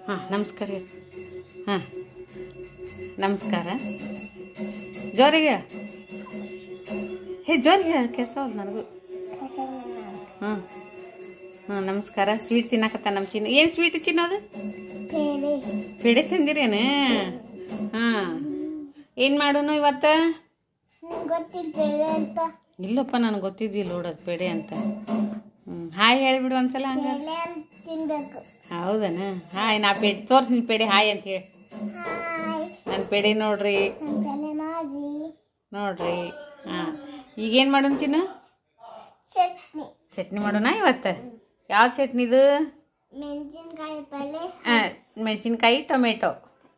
ಹಾಂ ನಮಸ್ಕಾರ ಹಾಂ ನಮಸ್ಕಾರ ಜೋರಿಗೆ ಜೋರಿಗೆ ಕೆಲಸ ಹೌದು ನನಗೂ ಹ್ಞೂ ಹ್ಞೂ ನಮಸ್ಕಾರ ಸ್ವೀಟ್ ತಿನ್ನಕತ್ತ ನಮ್ಮ ಚಿನ್ನ ಏನು ಸ್ವೀಟ್ ತಿನ್ನೋದು ಪೇಡೆ ತಿಂದಿರೇನು ಹಾಂ ಏನು ಮಾಡೋನು ಇವತ್ತು ಇಲ್ಲಪ್ಪ ನನಗೆ ಗೊತ್ತಿದ್ದಿಲ್ಲ ನೋಡೋದು ಪೇಡೆ ಅಂತ ಹಾಯ್ ಹೇಳಿಬಿಡು ಒಂದ್ಸಲ ಹಂಗೆ ಹೌದನ ಹಾಯ್ ನಾ ಪೇಡೆ ತೋರಿಸ್ತೀನಿ ಪೇಡೆ ಹಾಯ್ ಅಂತ ಹೇಳಿ ನನ್ನ ಪೇಡೆ ನೋಡ್ರಿ ನೋಡ್ರಿ ಹಾಂ ಈಗೇನು ಮಾಡೋಣ ಚಿನ್ನ ಚಟ್ನಿ ಮಾಡೋಣ ಇವತ್ತು ಯಾವ ಚಟ್ನಿ ಇದು ಮೆಣಸಿನ್ಕಾಯಿ ಟೊಮೆಟೊ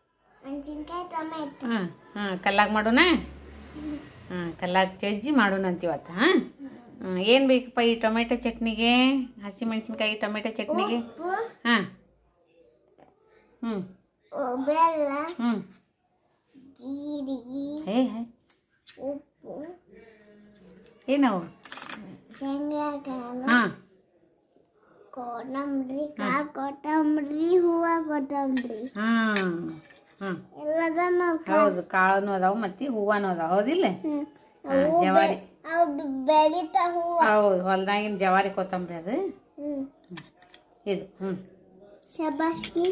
ಹಾಂ ಹಾಂ ಕಲ್ಲಾಗ ಮಾಡೋಣ ಹಾಂ ಕಲ್ಲಾಗ ಚಜ್ಜಿ ಮಾಡೋಣ ಅಂತ ಇವತ್ತು ಹಾಂ ಏನು ಬೇಕಪ್ಪ ಈ ಟೊಮೆಟೊ ಚಟ್ನಿಗೆ ಹಸಿ ಮೆಣಸಿನ್ಕಾಯಿ ಟೊಮೆಟೊ ಚಟ್ನಿಗೆ ಹಾಂ ಹ್ಞೂ ಹ್ಞೂ ಏನವು ಹಾಂ ಕೊತ್ತಂಬರಿ ಕಾಳು ಕೊತ್ತಂಬರಿ ಹೂವು ಕೊತ್ತಂಬರಿ ಹಾಂ ಹಾಂ ಎಲ್ಲದನ್ನು ಹೌದು ಕಾಳನು ಅದಾವು ಮತ್ತು ಹೂವನು ಅದಾವ ಹೌದಿಲ್ಲ ಜವಾರಿ ಬೆಳಿತ ಹೂವು ಹೌದು ಹೊಲ್ದಾಗಿನ ಜವಾರಿ ಕೊತ್ತಂಬರಿ ಅದು ಇದು ಶಬಾಷ್ಗಿ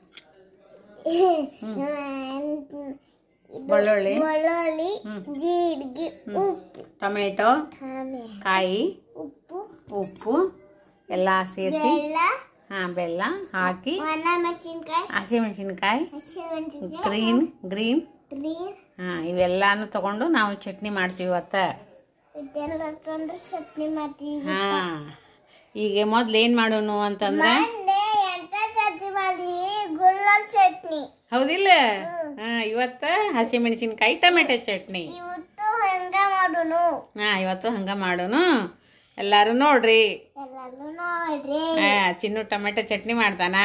ಬೆಳ್ಳುಳ್ಳಿ ಬೆಳ್ಳುಳ್ಳಿ ಜೀರಿಗೆ ಉಪ್ಪು ಟೊಮೆಟೊ ಕಾಯಿ ಉಪ್ಪು ಎಲ್ಲ ಸೇರಿಸಿ ಬೆಲ್ಲ ಹಾಕಿ ಹಸಿಮೆಣಸಿನ್ಕಾಯಿ ಗ್ರೀನ್ ಹಾಂ ಇವೆಲ್ಲಾನು ತಗೊಂಡು ನಾವು ಚಟ್ನಿ ಮಾಡ್ತೀವಿ ಇವತ್ತು ಚಟ್ನಿ ಮಾಡ್ತೀವಿ ಹಾಂ ಈಗ ಮೊದ್ಲು ಏನು ಮಾಡೋನು ಅಂತಂದ್ರೆ ಚಟ್ನಿ ಹೌದಿಲ್ಲ ಹಾಂ ಇವತ್ತು ಹಸಿಮೆಣಸಿನ್ಕಾಯಿ ಟೊಮೆಟೊ ಚಟ್ನಿ ಇವತ್ತು ಹಂಗ ಮಾಡೋನು ಎಲ್ಲಾರು ನೋಡ್ರಿ ಚಿನ್ನು ಟೊಮೆಟೊ ಚಟ್ನಿ ಮಾಡ್ತಾನ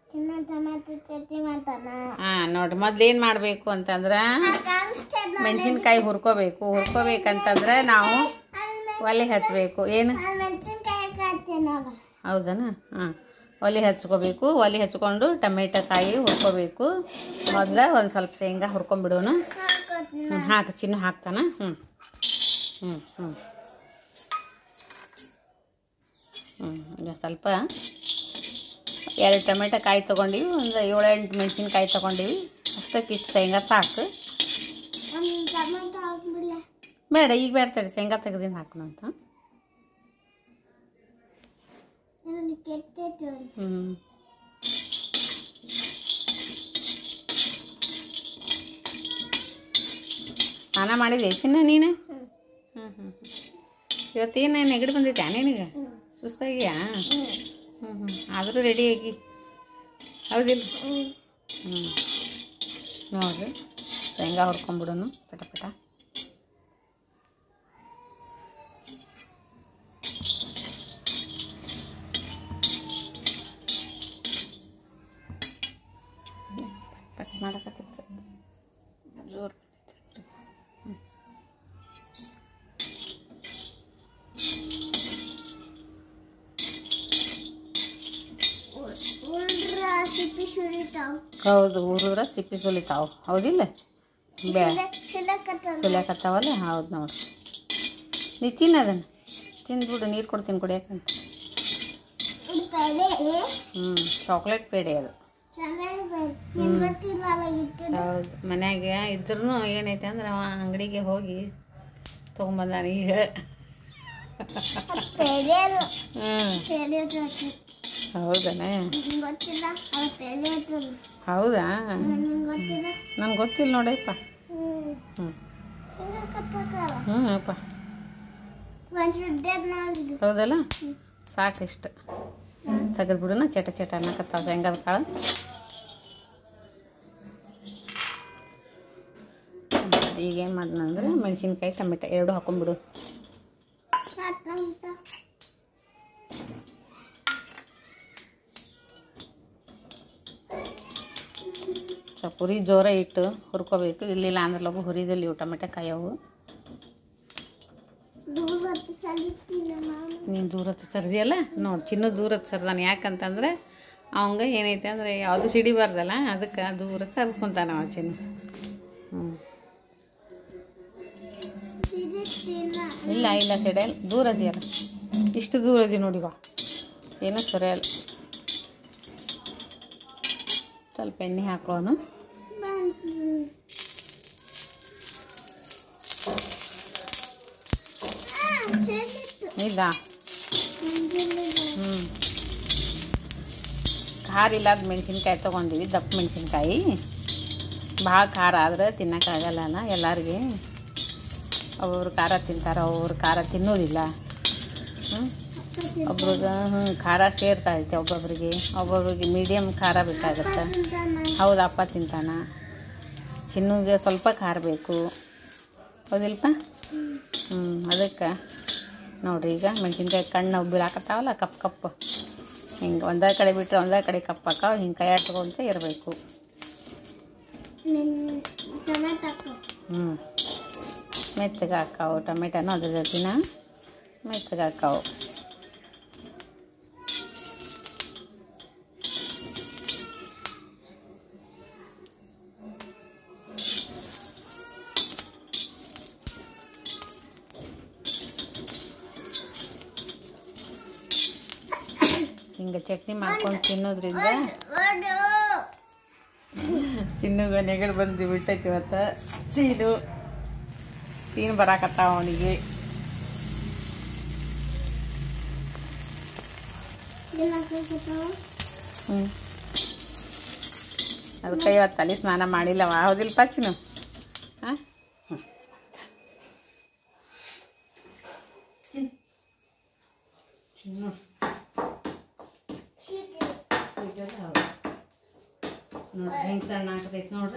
ನೋಡ್ರಿ ಮೊದ್ಲು ಏನ್ ಮಾಡ್ಬೇಕು ಅಂತಂದ್ರ ಮೆಣಸಿನ್ಕಾಯಿ ಹುರ್ಕೋಬೇಕಂತಂದ್ರ ನಾವು ಒಲೆ ಹಚ್ಬೇಕು ಏನು ಹೌದನ ಒಲೆ ಹಚ್ಕೋಬೇಕು ಒಲೆ ಹಚ್ಕೊಂಡು ಟೊಮೆಟೊ ಕಾಯಿ ಹುರ್ಕೋಬೇಕು ಮೊದ್ಲ ಒಂದು ಸ್ವಲ್ಪ ಶೇಂಗಾ ಹುರ್ಕೊಂಡ್ಬಿಡೋನು ಹಾಕಿ ಚಿನ್ನು ಹಾಕ್ತಾನ ಸ್ವಲ್ಪ 2 ಟೊಮೆಟೊ ಕಾಯಿ ತೊಗೊಂಡಿವಿ ಒಂದು 7-8 ಮೆಣಸಿನ್ಕಾಯಿ ತೊಗೊಂಡಿವಿ ಅಷ್ಟಕ್ಕೆ ಇಷ್ಟು ಶೇಂಗಾ ಸಾಕು ಬೇಡ ಈಗ ಬೇಡ ತಡಿ ಶೇಂಗಾ ತೆಗೆದಿಂದ ಹಾಕೋಣ ಅಂತ ಸ್ನಾನ ಮಾಡಿದೆ ಚಿನ್ನ ನೀನು ಇವತ್ತೇನು ನೆಗಡಿ ಬಂದೈತೆ ನಿನಗೆ ಸುಸ್ತಾಗಿಯಾ ಆದರೂ ರೆಡಿಯಾಗಿ ಹೌದಿಲ್ಲ ನೋಡಿರಿ ಶೇಂಗಾ ಹುರ್ಕೊಂಡ್ಬಿಡೋನು ಪಟ ಪಟ ಪಟ್ ಮಾಡಕತ್ತಿತ್ತು ಜೋರು ಹೌದು ಊರಿದ್ರೆ ಸಿಪ್ಪಿ ಸುಲಿತಾವು ಹೌದಿಲ್ಲ ಸುಲಿಯಾಕತ್ತಾವಲ್ಲ ಹೌದು ನೋಡ್ರಿ ನೀ ತಿನ್ನದನ್ನು ತಿಂದ್ಬಿಡು ನೀರು ಕೊಡ್ತೀನಿ ಕುಡಿಯಾಕಂತ ಚಾಕ್ಲೇಟ್ ಪೇಡೆ ಅದು ಹೌದು ಮನ್ಯಾಗ ಇದ್ರೂ ಏನೈತೆ ಅಂದ್ರೆ ಅವ ಅಂಗಡಿಗೆ ಹೋಗಿ ತೊಗೊಂಬಂದಾನ ಈಗ ಹೌದಾ ಹೌದಾ ನಂಗೆ ಗೊತ್ತಿಲ್ಲ ನೋಡಪ್ಪ ಅಪ್ಪ ಹೌದಲ್ಲ ಸಾಕಿಷ್ಟು ತೆಗೆದ್ಬಿಡೋಣ ಚಟ ಚಟ ಅನ್ನಕತ್ತಾವ ಶೇಂಗಾದ ಕಾಳು ಈಗೇನು ಮಾಡೋಣ ಅಂದ್ರೆ ಮೆಣಸಿನ್ಕಾಯಿ ಟೊಮೆಟೊ 2 ಹಾಕೊಂಡ್ಬಿಡು ಸ್ವಲ್ಪ ಹುರಿ ಜೋರ ಇಟ್ಟು ಹುರ್ಕೋಬೇಕು ಇಲ್ಲಿಲ್ಲ ಅಂದ್ರೆ ಲಗು ಹುರಿದಲ್ಲಿ ಟೊಮೆಟೊ ಕಾಯವು ನೀನು ದೂರತ್ತು ಸರ್ದಿಯಲ್ಲ ನೋಡಿ ಚಿನ್ನ ದೂರತ್ತು ಸರ್ದಾನೆ ಯಾಕಂತಂದರೆ ಅವಂಗ ಏನೈತೆ ಅಂದರೆ ಯಾವುದು ಸಿಡಿಬಾರ್ದಲ್ಲ, ಅದಕ್ಕೆ ದೂರ ಸರ್ಕೊಂತಾನ ಅವ ಚಿನ್ನು. ಇಲ್ಲ ಇಲ್ಲ ಸಿಡಿಯಲ್ಲ, ದೂರ ಅದೆಯಲ್ಲ, ಇಷ್ಟು ದೂರ ಅದಿ ನೋಡಿವ, ಏನೂ ಸರಿಯಲ್ಲ. ಸ್ವಲ್ಪ ಎಣ್ಣೆ ಹಾಕೋನು. ಇಲ್ಲ ಖಾರ ಇಲ್ಲದ ಮೆಣಸಿನ್ಕಾಯಿ ತೊಗೊಂಡಿವಿ, ದಪ್ಪ ಮೆಣಸಿನ್ಕಾಯಿ. ಭಾಳ ಖಾರ ಆದ್ರೆ ತಿನ್ನೋಕ್ಕಾಗಲ್ಲ ಎಲ್ಲರಿಗೆ. ಒಬ್ಬೊಬ್ರು ಖಾರ ತಿಂತಾರೆ, ಒಬ್ಬೊಬ್ರು ಖಾರ ತಿನ್ನೋದಿಲ್ಲ. ಒಬ್ರಿಗೆ ಖಾರ ಸೇರ್ತೈತೆ, ಒಬ್ಬೊಬ್ರಿಗೆ ಮೀಡಿಯಮ್ ಖಾರ ಬೇಕಾಗುತ್ತೆ. ಹೌದು, ಅಪ್ಪ ತಿಂತಾನ. ಚಿನ್ನುಗೆ ಸ್ವಲ್ಪ ಖಾರ ಬೇಕು, ಹೌದಿಲ್ಪ? ಅದಕ್ಕೆ ನೋಡಿರಿ, ಈಗ ಮೆಣಸಿನ್ಕಾಯಿ ಕಣ್ಣು ಬೀಳಾಕತ್ತಾವಲ್ಲ ಕಪ್ಪು ಕಪ್ಪು, ಹಿಂಗೆ ಒಂದೇ ಕಡೆ ಬಿಟ್ಟರೆ ಒಂದೇ ಕಡೆ ಕಪ್ಪಾಕಾವು, ಹಿಂಗೆ ಕೈ ಆಡ್ಕೊಂತ ಇರಬೇಕು. ಮೆತ್ತಗೆ ಹಾಕಾವು ಟೊಮೆಟೊನೂ, ಅದ್ರ ಜೊತೆನ ಮೆತ್ತಗೆ ಹಾಕಾವು. ಹಿಂಗೆ ಚಟ್ನಿ ಮಾಡ್ಕೊಂಡು ತಿನ್ನೋದ್ರಿಂದ ಚಿನ್ನುಗ ನೆಗಡಿ ಬಂದು ಬಿಟ್ಟೈತಿ ಇವತ್ತು. ಚೀನು ಬರಾಕತ್ತಾವ ಅವನಿಗೆ. ಅದಕ್ಕೆ ಇವತ್ತು ತಲೆ ಸ್ನಾನ ಮಾಡಿಲ್ಲವ, ಹೌದಿಲ್ಪ ಚಿನ್ನು? ಹಾಂ, ಚಿನ್ನು ನೋಡ್ರಿ ಹೆಂಗೆ ಸಣ್ಣ ಹಾಕತೈತಿ ನೋಡ್ರಿ.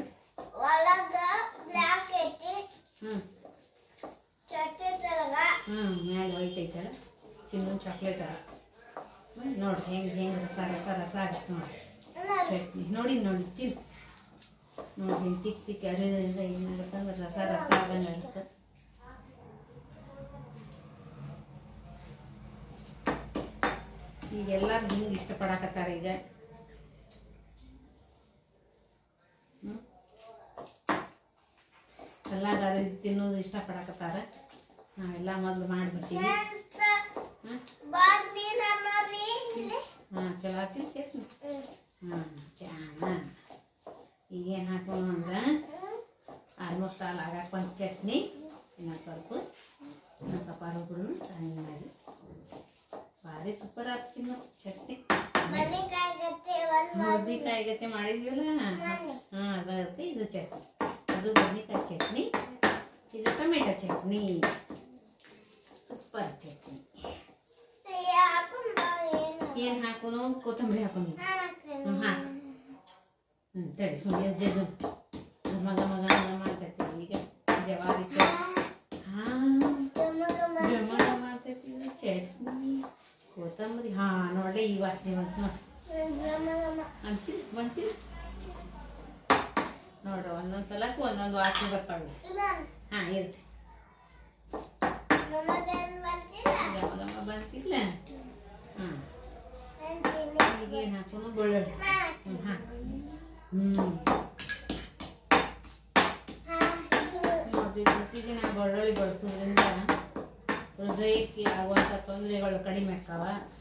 ಮ್ಯಾಲೆ ವೈಟ್ ಐತಲ್ಲ, ಚಿನ್ನ ಚಾಕ್ಲೇಟ್ ಅಲ್ಲ ನೋಡ್ರಿ. ಹೆಂಗೆ ರಸ ಆಗತ್ತೆ ನೋಡ್ರಿ ಚಟ್ನಿ. ನೋಡಿ ತಿನ್ ನೋಡ್ರಿ, ತಿಕ್ ಅರಿದ್ರಿಂದ ಏನಾಗುತ್ತೆ ಅಂದ್ರೆ ರಸ ಆದಂಗೆ ಆಗುತ್ತೆ. ಈಗ ಎಲ್ಲರೂ ಹಿಂಗೆ ಇಷ್ಟಪಡಾಕತ್ತಾರ. ಈಗ ಎಲ್ಲಾರು ತಿನ್ನೋದು ಇಷ್ಟಪಡಾಕತ್ತಾರ. ನಾವೆಲ್ಲ ಮೊದಲು ಮಾಡಿಬಿಡ್ತೀವಿ. ಚಲೋ ಆಗ್ತೀವಿ ಚಟ್ನಿ. ಈಗೇನು ಹಾಕೋಣ ಅಂದ್ರೆ ಆಲ್ಮೋಸ್ಟ್ ಆಲ್ ಆಗಾಕ ಒಂದು ಚಟ್ನಿ, ಇನ್ನೊಂದು ಸ್ವಲ್ಪ ರುಬ್ಬಿಡು ಸಣ್ಣದಾಗಿ. ಭಾರಿ ಸೂಪರ್ ಆಯ್ತು ಚಿನ್ನು ಚಟ್ನಿ. ಬದ್ನಿಕಾಯಿ ಗತೆ ಮಾಡಿದ್ವಲ್ಲ, ಅದಾಗುತ್ತೆ ಇದು ಚಟ್ನಿ. ಅದು ಬದ್ನಿಕಾಯಿ ಚಟ್ನಿ, ಇದು ಟೊಮೆಟೊ ಚಟ್ನಿ. ಸೂಪರ್ ಚಟ್ನಿ. ಏನು ಹಾಕೋನು? ಕೊತ್ತಂಬರಿ ಹಾಕೋನು. ಹಾಕು. ತಡಿ ಸುಮ್ಮನೆ ಜಜ್ಜು. ಮಗ ಮಾಡ್ತೈತಿ ಈಗ ಜವಾರಿ ಮಾಡ್ತೈತಿ ಚಟ್ನಿ ಕೊತ್ತಂಬರಿ. ನೋಡ್ರಿ ಈ ವಾಸನೆ ಬಂತು ಅಂತೀರಿ ನೋಡ್ರಿ. ಒಂದೊಂದು ಸಲಕ್ಕೂ ಒಂದೊಂದು ವಾಸನೆ ಬರ್ತಾವೆ. ಇರ್ತಿ ಗಮ ಬಂತಿಲ್ಲ. ಈಗೇನು ಹಾಕೋನು? ಬೆಳ್ಳುಳ್ಳಿ. ನೋಡ್ರಿ, ಪ್ರತಿದಿನ ಬೆಳ್ಳುಳ್ಳಿ ಬಳಸೋದ್ರಿಂದ ಹೃದಯಕ್ಕೆ ಆಗುವಂಥ ತೊಂದರೆಗಳು ಕಡಿಮೆ ಆಕ್ಕಾವ.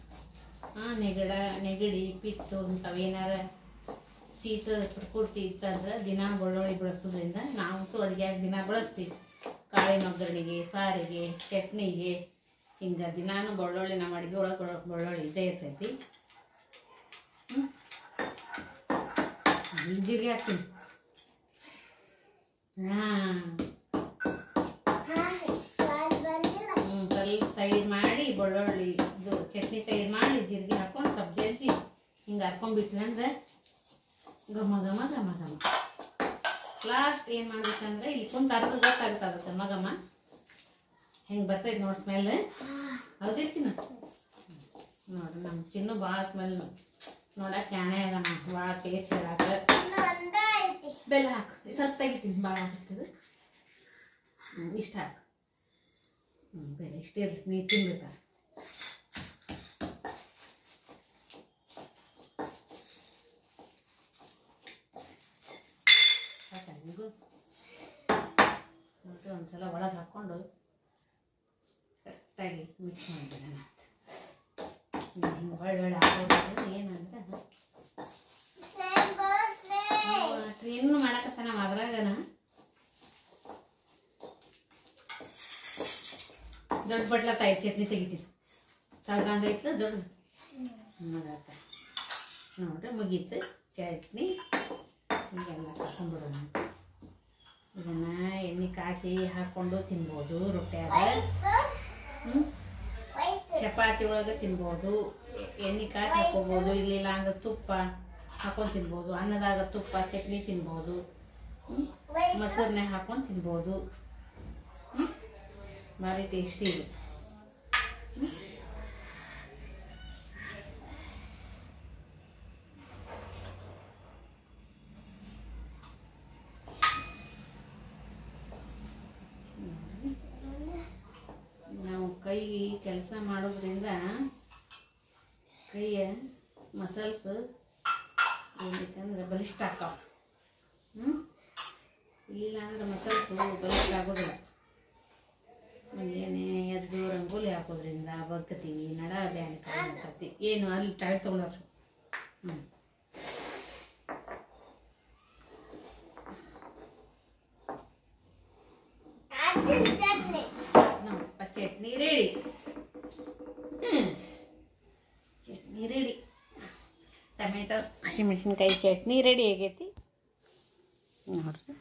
ನೆಗಡಿ ಪಿತ್ತು ಇಂಥವೇನಾರ ಶೀತ ಪ್ರಕೃತಿ ಇತ್ತಂದ್ರೆ ದಿನ ಬೆಳ್ಳುಳ್ಳಿ ಬಳಸೋದ್ರಿಂದ ನಾವಂತೂ ಅಡುಗೆಯಾಗಿ ದಿನ ಬಳಸ್ತೀವಿ. ಕಾಳಿನ ಒಗ್ಗರಣೆಗೆ, ಸಾರಿಗೆ, ಚಟ್ನಿಗೆ, ಹಿಂಗೆ ದಿನಾನು ಬೆಳ್ಳುಳ್ಳಿ ನಮ್ಮ ಅಡುಗೆ ಒಳಗೆ ಬೆಳ್ಳುಳ್ಳಿ ಇದ್ದೇ ಇರ್ತೈತಿ. ಜೀರಿಗೆ ಹಾಕ್ತೀನಿ. ಸ್ವಲ್ಪ ಸೈಡ್ ಮಾಡಿ ಬೆಳ್ಳುಳ್ಳಿ ಇದು ಚಟ್ನಿ ಸೈಡ್ ಮಾಡಿ ಜೀರಿಗೆ ಹಾಕೊಂಡು ಸ್ವಲ್ಪ ಜಜ್ಜಿ ಹಿಂಗೆ ಹರ್ಕೊಂಡ್ಬಿಟ್ವಿ ಅಂದ್ರೆ ಘಮ ಘಮ ಘಮ ಘಮ. ಲಾಸ್ಟ್ ಏನು ಮಾಡ್ಬೇಕಂದ್ರೆ ಇಲ್ಲಿ ಕುಂತ ಅರ್ಧ ಗೊತ್ತಾಗುತ್ತೆ ಅದು ಘಮ ಘಮ ಹೆಂಗೆ ಬರ್ತೈತೆ ನೋಡಿ ಸ್ಮೆಲ್. ಹೌದಿರ್ತೀನಿ ನೋಡ್ರಿ, ನಮ್ಮ ಚಿನ್ನು ಭಾಳ ಸ್ಮೆಲ್ ನೋಡಕ್ಕೆ ಶಾಣೆ ಅದ. ಭಾಳ ಟೇಸ್ಟ್ ಹೇಳಾಕ. ಬೆಲ್ಲ ಹಾಕು, ಸ್ವಲ್ಪ ತೆಗಿತೀನಿ, ಭಾಳ ಹಾಕಿರ್ತದೆ. ಇಷ್ಟ ಹಾಕು. ಬೇಡ ಇಷ್ಟೇ ಇರಲಿ, ನೀವು ತಿನ್ಬೇಕಾರೆ. ತೆಗೆದು ನೋಡ್ರಿ ಒಂದ್ಸಲ ಒಳಗೆ ಹಾಕ್ಕೊಂಡು ಕರೆಕ್ಟಾಗಿ ಮಿಕ್ಸ್ ಮಾಡಿಬಿಡೋಣ. ಹಿಂಗೆ ಒಳ್ಳೆ ಹಾಕೋದು ಏನಂದ್ರೆ ಇನ್ನೂ ಮಾಡಕತ್ತಾನ ಅದ್ರಾಗನ ದೊಡ್ಡ ಬಟ್ಲತ್ತಾಯಿ ಚಟ್ನಿ ತೆಗಿತೀನಿ ತಳ್ಕೊಂಡು ಐತ್ಲ ದೊಡ್ಡದು ಮಾಡತ್ತ ನೋಡ್ರಿ ಮುಗೀತು ಚಟ್ನಿ ಹೀಗೆಲ್ಲ ಹಾಕೊಂಡ್ಬಿಡೋಣ. ಇದನ್ನು ಎಣ್ಣೆ ಕಾಸಿ ಹಾಕ್ಕೊಂಡು ತಿನ್ಬೋದು, ರೊಟ್ಯಾಗ ಚಪಾತಿ ಒಳಗೆ ತಿನ್ಬೋದು, ಎಣ್ಣೆ ಕಾಸಿ ಹಾಕ್ಕೋಬೋದು, ಇಲ್ಲಿಲ್ಲ ಅಂದ್ರೆ ತುಪ್ಪ ಹಾಕೊಂಡು ತಿನ್ಬೋದು, ಅನ್ನದಾಗ ತುಪ್ಪ ಚಟ್ನಿ ತಿನ್ಬೋದು, ಮೊಸರನ್ನೇ ಹಾಕೊಂಡು ತಿನ್ಬೋದು. ಭಾರಿ ಟೇಸ್ಟಿ ಇದೆ. ನಾವು ಕೈಗೆ ಕೆಲಸ ಮಾಡೋದ್ರಿಂದ ಕೈಯ ಮಸಲ್ಸ್ ಏನೈತೆ ಅಂದ್ರೆ ಬಲಿಷ್ಠ ಆಕಾವ. ಇಲ್ಲ ಅಂದ್ರೆ ಮಸಲ್ಸು ಬಲಿಷ್ಠ ಆಗೋದಿಲ್ಲ. ಏನೇ ಎದ್ದು ರಂಗೋಲಿ ಹಾಕೋದ್ರಿಂದ ಬಗ್ಗತೀವಿ, ನಡ ಬ್ಯಾಂಕ್ ಆಗ್ತತಿ. ಏನು ಅಲ್ಲಿ ಟೈರ್ ತೊಗೊಂಡ್ರು chutney ready. Chutney ready. Tomato ಹಸಿಮೆಣಸಿನ್ಕಾಯಿ ಚಟ್ನಿ ರೆಡಿ ಆಗೈತಿ ನೋಡ್ರಿ.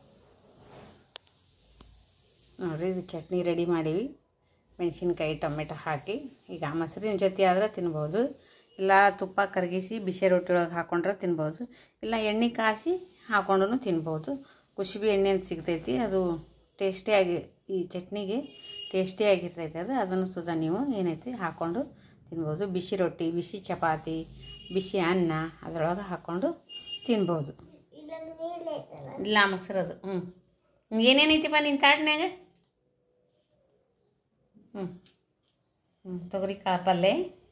ನೋಡಿರಿ ಇದು ಚಟ್ನಿ ರೆಡಿ ಮಾಡೀವಿ. ಮೆಣಸಿನ್ಕಾಯಿ ಟೊಮೆಟೊ ಹಾಕಿ ಈಗ ಮೊಸರಿನ ಜೊತೆ ಆದ್ರೆ ತಿನ್ಬೋದು, ಇಲ್ಲ ತುಪ್ಪ ಕರಗಿಸಿ ಬಿಸಿ ರೊಟ್ಟಿ ಒಳಗೆ ಹಾಕೊಂಡ್ರೆ ತಿನ್ಬೋದು, ಇಲ್ಲ ಎಣ್ಣೆ ಕಾಸಿ ಹಾಕೊಂಡು ತಿನ್ಬೋದು. ಕುಸುಬಿ ಎಣ್ಣೆ ಅಂತ ಸಿಗ್ತೈತಿ, ಅದು ಟೇಸ್ಟಿಯಾಗಿ ಈ ಚಟ್ನಿಗೆ ಟೇಸ್ಟಿಯಾಗಿರ್ತೈತೆ. ಅದನ್ನು ಸುದ ನೀವು ಏನೈತಿ ಹಾಕ್ಕೊಂಡು ತಿನ್ಬೋದು. ಬಿಸಿ ರೊಟ್ಟಿ, ಬಿಸಿ ಚಪಾತಿ, ಬಿಸಿ ಅನ್ನ ಅದರೊಳಗೆ ಹಾಕ್ಕೊಂಡು ತಿನ್ಬೋದು. ಇಲ್ಲ ಮೊಸರದು ಏನೇನೈತಿಪ್ಪ ನಿನ್ನ ತಾಟ್ನ್ಯಾಗ? ತೊಗರಿ ಕಾಳು ಪಲ್ಯ,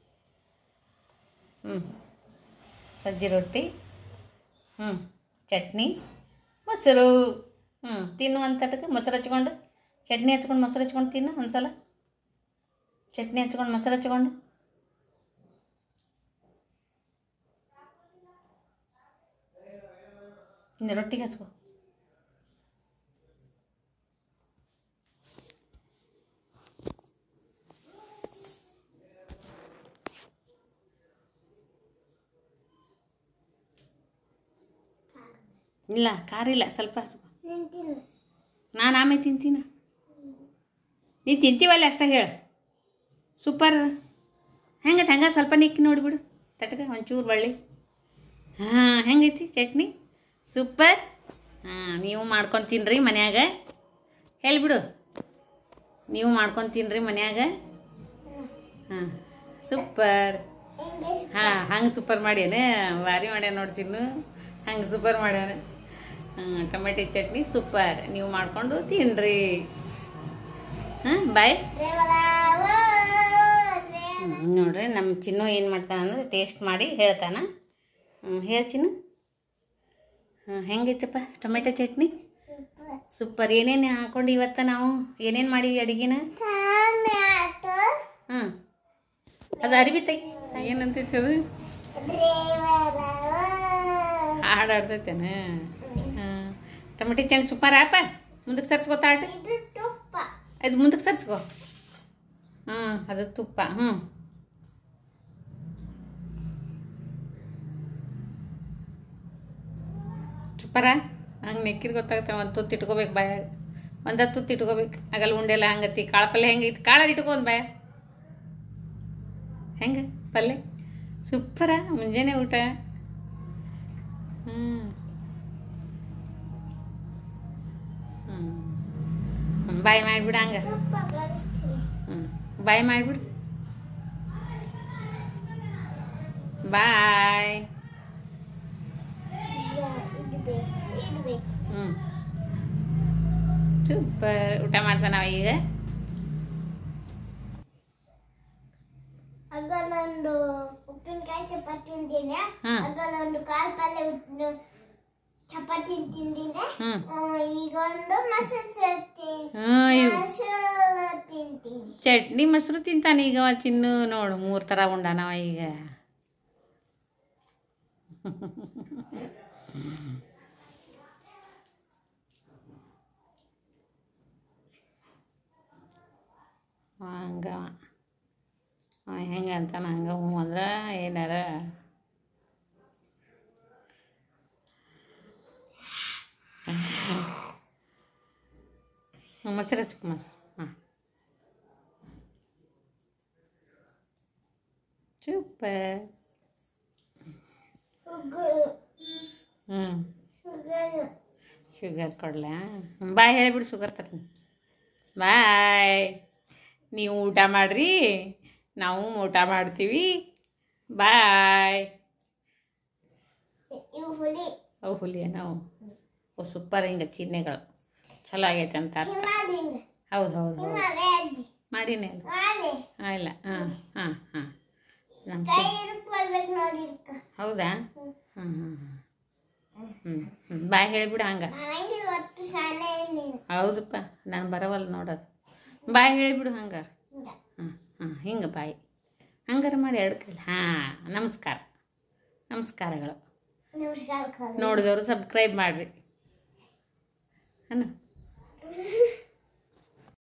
ಸಜ್ಜಿ ರೊಟ್ಟಿ, ಚಟ್ನಿ, ಮೊಸರು. ತಿನ್ನು ಒಂದು ತಟಕ್ಕೆ ಮೊಸರು ಹಚ್ಕೊಂಡು, ಚಟ್ನಿ ಹಚ್ಕೊಂಡು ಮೊಸರು ಹಚ್ಕೊಂಡು ತಿನ್ನು ಒಂದ್ಸಲ. ಚಟ್ನಿ ಹಚ್ಕೊಂಡು ಮೊಸರು ಹಚ್ಕೊಂಡು ಇನ್ನು ರೊಟ್ಟಿಗೆ ಹಚ್ಕೊ. ಇಲ್ಲ ಖಾರ ಇಲ್ಲ, ಸ್ವಲ್ಪ ಹಚ್ಕೊ. ನಾನು ಆಮೇಲೆ ತಿಂತೀನ. ನೀನು ತಿಂತೀವಲ್ಲ ಅಷ್ಟ ಹೇಳು. ಸೂಪರ್. ಹೆಂಗೆ ಸ್ವಲ್ಪ ನಿಕ್ಕಿ ನೋಡಿಬಿಡು ತಟಕ ಒಂಚೂರು ಬಳ್ಳಿ. ಹೆಂಗೈತಿ ಚಟ್ನಿ? ಸೂಪರ್. ನೀವು ಮಾಡ್ಕೊಂಡು ತಿನ್ನಿರಿ ಮನ್ಯಾಗ. ಹೇಳಿಬಿಡು, ನೀವು ಮಾಡ್ಕೊಂಡು ತಿನ್ನಿರಿ ಮನ್ಯಾಗ. ಸೂಪರ್. ಹಂಗೆ ಸೂಪರ್ ಮಾಡ್ಯಾನ, ಭಾರಿ ಮಾಡ್ಯಾನ ನೋಡಿ ತಿನ್ನು. ಹಂಗೆ ಸೂಪರ್ ಮಾಡ್ಯಾನ. Tomato chutney super. ನೀವು ಮಾಡ್ಕೊಂಡು ತಿನ್ನಿರಿ. ಬಾಯ್. ನೋಡ್ರಿ ನಮ್ಮ ಚಿನ್ನು ಏನು ಮಾಡ್ತಾನಂದ್ರೆ ಟೇಸ್ಟ್ ಮಾಡಿ ಹೇಳ್ತಾನ. ಹೇಳಿ ಚಿನ್ನು. ಹೆಂಗೈತಪ್ಪ ಟೊಮೆಟೊ ಚಟ್ನಿ? ಸೂಪರ್. ಏನೇನು ಹಾಕೊಂಡು ಇವತ್ತು ನಾವು ಏನೇನು ಮಾಡೀವಿ ಅಡುಗೆನ? ಅದು ಅರಿವಿ ತೈ ಏನಂತೈತಿ ಅದು? ಹಾಡಾಡ್ತೈತೇನ? ಟೊಮೆಟೊ ಚಟ್ನಿ ಸೂಪರ್ ಆಪ. ಮುಂದಕ್ಕೆ ಸರ್ಸ್ಕೋ ತಾಟ. ಅದು ಮುಂದಕ್ಕೆ ಸರ್ಸ್ಕೋ. ಅದು ತುಪ್ಪ. ಸೂಪರ. ಹಂಗೆ ನೆಕ್ಕಿರ್ ಗೊತ್ತಾಗುತ್ತೆ. ಒಂದು ತುತ್ತು ಇಟ್ಕೋಬೇಕು ಬಾಯಾಗ, ಒಂದು ತುತ್ತು ಇಟ್ಕೋಬೇಕು. ಆಗಲ್ಲ ಉಂಡೆಲ್ಲ ಹಂಗತಿ. ಕಾಳು ಪಲ್ಯ ಹೆಂಗೈತಿ? ಕಾಳಲ್ಲಿ ಇಟ್ಕೊಂಡು ಬಾಯ. ಹೆಂಗೆ ಪಲ್ಯ? ಸೂಪರ. ಮುಂಜಾನೆ ಊಟ. ಬಾಯ್ ಮಾಡಿಬಿಡು ಹಂಗೆ. ಬಾಯ್ ಮಾಡಿಬಿಡು. ಬಾಯ್. ಸೂಪರ್. ಊಟ ಮಾಡ್ತಾನವ ಈಗ. ಆಗ ನಂದು ಉಪ್ಪಿನಕಾಯಿ ಚಪಾತಿ ಉಂಟೇನೆ, ಆಗ ನಂದು ಕಾಳು ಪಲ್ಯ ಚಪಾತಿ ತಿಂದಿದ್ದೆ. ಹ್ಞೂ ಈಗ ಒಂದು ಮೊಸರು ಚಟ್ನಿ ಇವು ಮೊಸರು ತಿಂತೀನಿ. ಚಟ್ನಿ ಮೊಸರು ತಿಂತಾನೆ ಈಗ ಅವ ಚಿನ್ನು ನೋಡು 3 ಥರ ಉಂಡಾನವ ಈಗ. ಹಂಗ ಹೆಂಗೆ ಅಂತಾನೆ ಹಂಗೆ ಹ್ಞೂ ಅಂದ್ರೆ ಏನಾರ ಮೊಸರು ಹಚ್ಕೊ ಮೊಸರು. ಹಾಂ ಸೂಪರ್. ಹ್ಞೂ ಶುಗರ್ ಕೊಡ್ಲಾ? ಬಾಯ್ ಹೇಳಿಬಿಡು ಶುಗರ್ ತರ್ತೀನಿ. ಬಾಯ್. ನೀವು ಊಟ ಮಾಡಿರಿ, ನಾವು ಊಟ ಮಾಡ್ತೀವಿ. ಬಾಯ್. ಅವು ಹುಲಿಯ ನಾವು ಸೂಪರ್. ಹಿಂಗೆ ಚಿಹ್ನೆಗಳು ಚಲೋ ಆಗೈತೆ ಅಂತ ಅರ್ಥ. ಹೌದು ಹೌದು ಹೌದು ಮಾಡೀನಿ ಅಲ್ಲ ಇಲ್ಲ. ಹಾಂ ಹಾಂ ಹಾಂ ಹೌದಾ? ಹಾಂ ಹಾಂ ಹಾಂ ಹ್ಞೂ ಬಾಯ್ ಹೇಳಿಬಿಡು ಹಂಗೆ. ಹೌದಪ್ಪ ನಾನು ಬರವಲ್ಲ ನೋಡೋದು. ಬಾಯ್ ಹೇಳಿಬಿಡು ಹಂಗಾರೆ. ಹಾಂ ಹಾಂ ಹಿಂಗೆ ಬಾಯಿ ಹಂಗಾರೆ ಮಾಡಿ 2 ಕೈಲಿ. ಹಾಂ ನಮಸ್ಕಾರ. ನಮಸ್ಕಾರಗಳು. ನೋಡಿದವರು ಸಬ್ಸ್ಕ್ರೈಬ್ ಮಾಡಿರಿ.